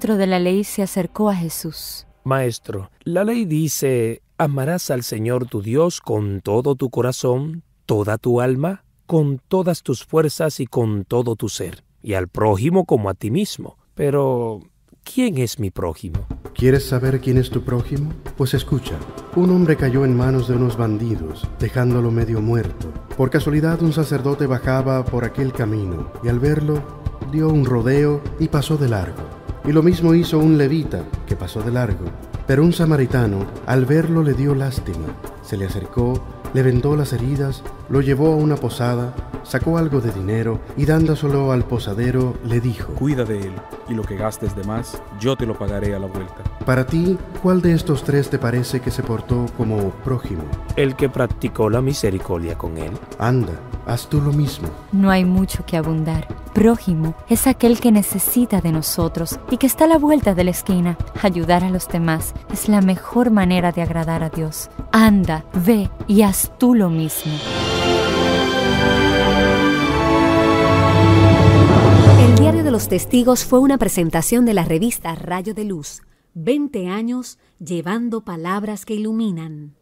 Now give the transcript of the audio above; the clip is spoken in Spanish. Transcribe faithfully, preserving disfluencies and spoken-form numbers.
maestro de la ley se acercó a Jesús. Maestro, la ley dice, amarás al Señor tu Dios con todo tu corazón, toda tu alma, con todas tus fuerzas y con todo tu ser, y al prójimo como a ti mismo. Pero, ¿quién es mi prójimo? ¿Quieres saber quién es tu prójimo? Pues escucha. Un hombre cayó en manos de unos bandidos, dejándolo medio muerto. Por casualidad un sacerdote bajaba por aquel camino, y al verlo, dio un rodeo y pasó de largo. Y lo mismo hizo un levita, que pasó de largo. Pero un samaritano, al verlo, le dio lástima. Se le acercó, le vendó las heridas, lo llevó a una posada, sacó algo de dinero y dándoselo al posadero, le dijo: Cuida de él, y lo que gastes de más, yo te lo pagaré a la vuelta. Para ti, ¿cuál de estos tres te parece que se portó como prójimo? El que practicó la misericordia con él. Anda, haz tú lo mismo. No hay mucho que abundar. Prójimo es aquel que necesita de nosotros y que está a la vuelta de la esquina. Ayudar a los demás es la mejor manera de agradar a Dios. Anda, ve y haz tú lo mismo. El Diario de los Testigos fue una presentación de la revista Rayo de Luz. veinte años llevando palabras que iluminan.